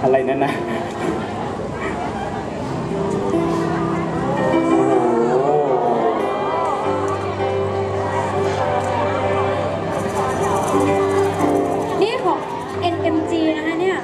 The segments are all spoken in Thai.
อะไรนั่นนะนี่ของ NMG นะคะเนี่ย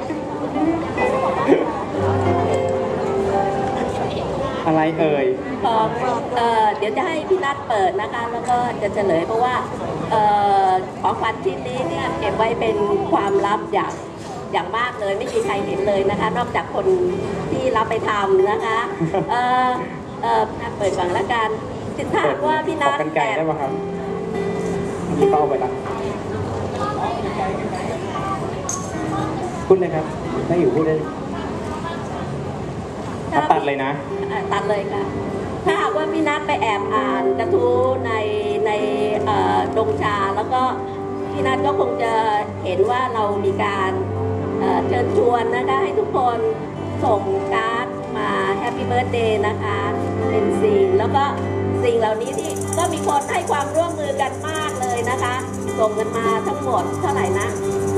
อะไรเอ่ยของเดี๋ยวจะให้พี่นัทเปิดนะคะแล้วก็จะเฉลยเพราะว่าของขวัญชิ้นนี้เนี่ยเก็บไว้เป็นความลับอย่างมากเลยไม่มีใครเห็นเลยนะคะนอกจากคนที่รับไปทำนะคะเปิดก่อนละกันถ้าหากว่าพี่นัทกันไก่ได้ป่ะครับพี่เป้าไปละพูดเลยครับไม่อยู่พูดเลยตัดเลยนะตัดเลยค่ะถ้าหากว่าพี่นัทไปแอบอ่านกระทู้ในดงชาแล้วก็พี่นัทก็คงจะเห็นว่าเรามีการเชิญชวนนะคะให้ทุกคนส่งการ์ดมาแฮปปี้เบิร์ธเดย์นะคะเป็นสิ่งแล้วก็สิ่งเหล่านี้ที่ก็มีคนให้ความร่วมมือกันมากเลยนะคะส่งกันมาทั้งหมดเท่าไหร่นะ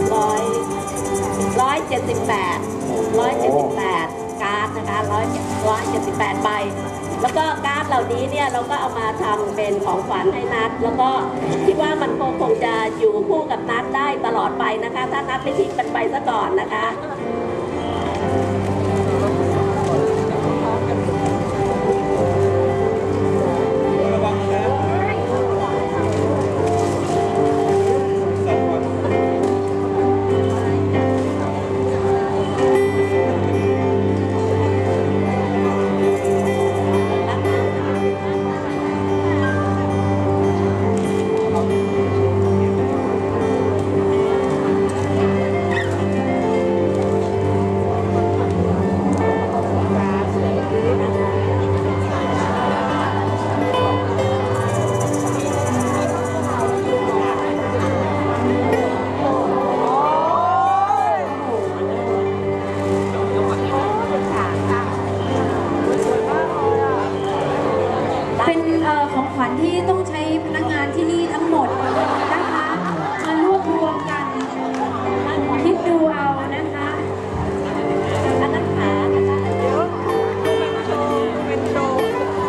178การ์ดนะคะ178ใบแล้วก็การ์ดเหล่านี้เนี่ยเราก็เอามาทำเป็นของขวัญให้นัทแล้วก็คิดว่ามันคงจะอยู่คู่กับนัทได้ตลอดไปนะคะถ้านัทไม่ทิ้งมันไปซะก่อนนะคะของขวัญที่ต้องใช้พนักงานที่นี่ทั้งหมดนะคะมารวบรวมกันคิดดูเอานะคะอันนั้นขาเดี๋ยวเป็นโชว์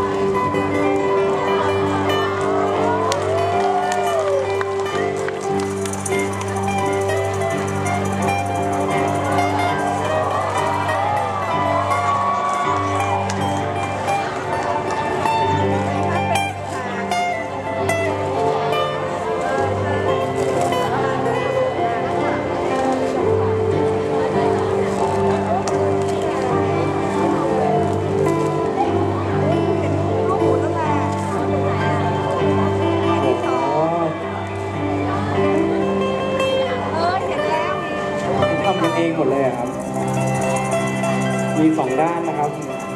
เองหมดเลยครับมี2 ด้านนะครับ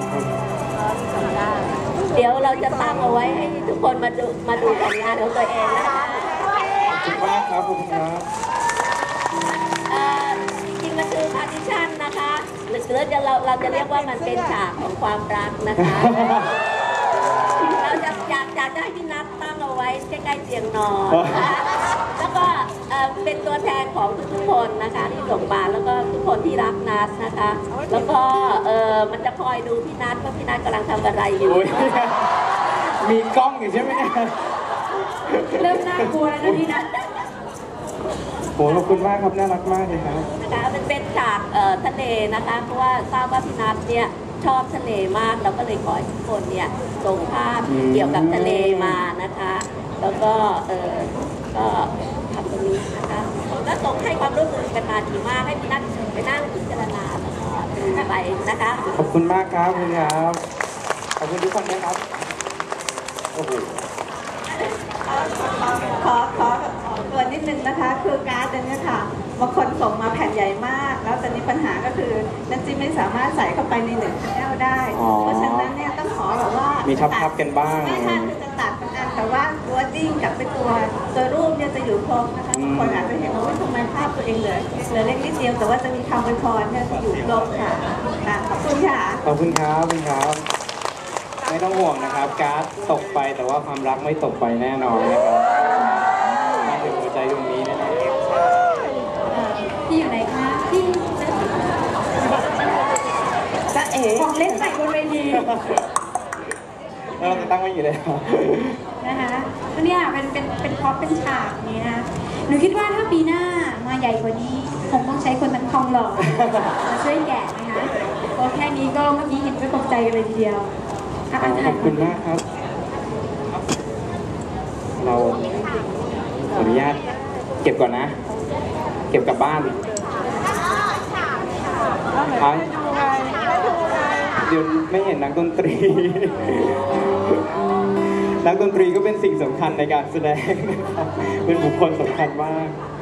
เดี๋ยวเราจะตั้งเอาไว้ให้ทุกคนมาดูผลงานของตัวเองนะคะขอบคุณมากครับคุณครับจริงๆมันคือพาร์ติชันนะคะหรือเราจะเรียกว่ามันเป็นฉากของความรักนะคะเราจะอยากจะให้พี่นัทตั้งเอาไว้ใกล้ๆเตียงนอนแล้วก็เป็นตัวแทนของทุกคนนะคะที่ส่งมาแล้วก็ทุกคนที่รักนัทนะคะแล้วก็มันจะคอยดูพี่นัทว่าพี่นัทกำลังทำอะไรอยู่มีกล้องอยู่ใช่ไหมเริ่มน่ากลัวแล้วนะพี่นัทโหขอบคุณมากครับน่ารักมากเลยครับนะคะมันเป็นฉากทะเลนะคะเพราะว่าทราบว่าพี่นัทเนี่ยชอบทะเลมากเราก็เลยขอให้ทุกคนเนี่ยส่งภาพเกี่ยวกับทะเลมานะคะแล้วก็ก็ทำตรงนี้นะคะแล้วส่งให้ความร่วมมือกันมาดีมากให้พี่นัทไปนั่งพิจารณาแล้วก็ดูไปนะคะขอบคุณมากครับคุณครับขอบคุณทุกคนนะครับโอ้โหขอเกินนิดนึงนะคะคือการ์ดเนี่ยค่ะบางคนส่งมาแผ่นใหญ่มากแล้วตอนนี้ปัญหาก็คือนันจิไม่สามารถใส่เข้าไปใน1 แก้วได้เพราะฉะนั้นเนี่ยต้องขอแบบว่ามีทับกันบ้างไม่ค่ะคือจะตัดกันแต่ว่าตัวดิ้งกับตัวรูปเนี่ยจะอยู่ครบนะคะบางคนอาจจะเห็นว่าทำไมภาพตัวเองเหลือเล็กนิดเดียวแต่ว่าจะมีคำอวยพรเนี่ยจะอยู่ครบค่ะขอบคุณค่ะขอบคุณครับคุณครับไม่ต้องห่วงนะครับการ์ดตกไปแต่ว่าความรักไม่ตกไปแน่นอนนะครับมาถึงหัวใจตรงนี้แน่ๆที่อยู่ไหนคะที่ของเล่นใส่บนเวทีแล้วเราจะตั้งไว้อยู่เลยเหรอนะคะก็เนี่ยเป็นพร็อพเป็นฉากนี้นะหนูคิดว่าถ้าปีหน้ามาใหญ่กว่านี้คงต้องใช้คนทั้งทองหล่อมาช่วยแกะนะคะเพราะแค่นี้ก็เมื่อกี้เห็นก็ตกใจกันเลยทีเดียวอ่ะขอบคุณมากครับ เราขออนุญาตเก็บก่อนนะ เก็บกลับบ้านเดี๋ยวไม่เห็นนักดนตรี นักดนตรีก็เป็นสิ่งสำคัญในการแสดงนะครับเป็นบุคคลสำคัญมาก